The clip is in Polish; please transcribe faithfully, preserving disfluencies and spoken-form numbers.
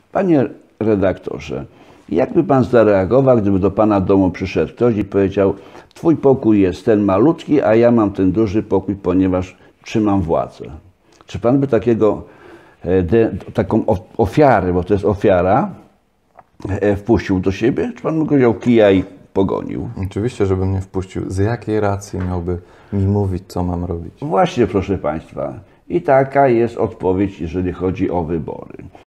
Panie redaktorze, jakby pan zareagował, gdyby do pana domu przyszedł ktoś i powiedział: twój pokój jest ten malutki, a ja mam ten duży pokój, ponieważ trzymam władzę. Czy pan by takiego, de, taką ofiarę, bo to jest ofiara, wpuścił do siebie? Czy pan by go wziął kija i pogonił? Oczywiście, żeby mnie wpuścił. Z jakiej racji miałby mi mówić, co mam robić? Właśnie, proszę państwa. I taka jest odpowiedź, jeżeli chodzi o wybory.